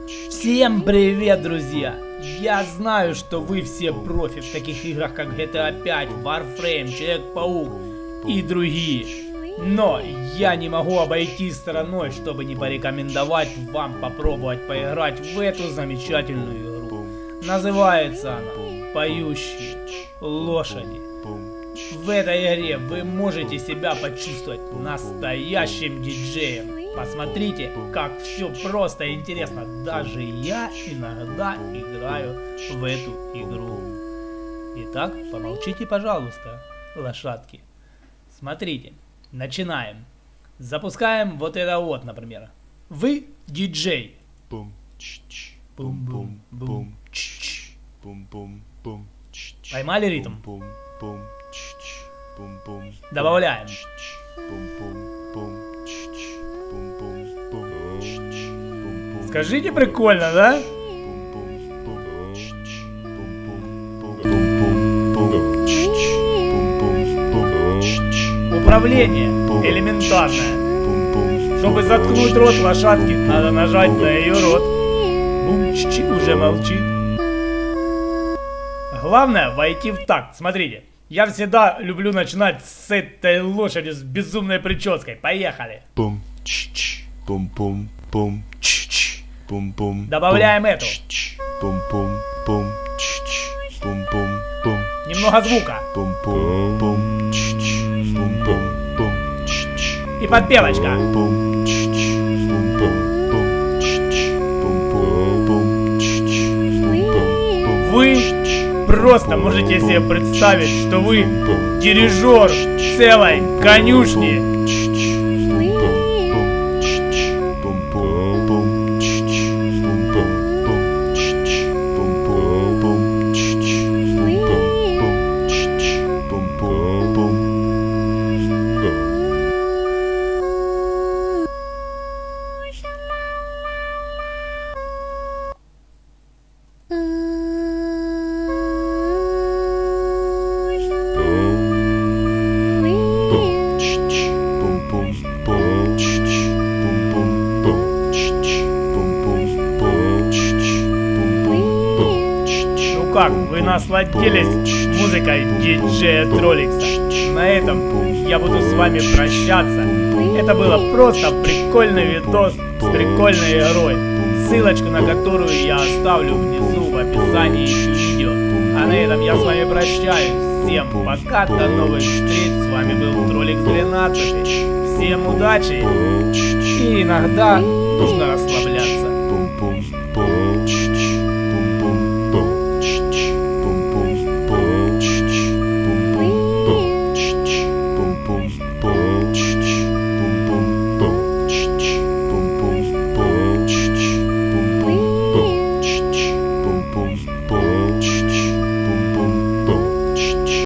Всем привет, друзья! Я знаю, что вы все профи в таких играх, как GTA 5, Warframe, Человек-паук и другие. Но я не могу обойти стороной, чтобы не порекомендовать вам попробовать поиграть в эту замечательную игру. Называется она «Поющие лошади». В этой игре вы можете себя почувствовать настоящим диджеем. Посмотрите, как все просто и интересно. Даже я иногда играю в эту игру. Итак, помолчите, пожалуйста, лошадки. Смотрите, начинаем. Запускаем вот это вот, например. Вы диджей. Поймали ритм? Добавляем. Скажите, прикольно, да? Управление элементарное. Чтобы заткнуть рот лошадки, надо нажать на ее рот. Бум-чичи уже молчит. Главное войти в такт. Смотрите, я всегда люблю начинать с этой лошади с безумной прической. Поехали. Добавляем эту. Немного звука. И подпевочка. Вы просто можете себе представить, что вы дирижер целой конюшни. Как вы насладились музыкой диджея Троликса. На этом я буду с вами прощаться. Это было просто прикольный видос с прикольной игрой, ссылочку на которую я оставлю внизу в описании видео. А на этом я с вами прощаюсь. Всем пока, до новых встреч. С вами был Троликс 12. Всем удачи. И иногда нужно расслабляться.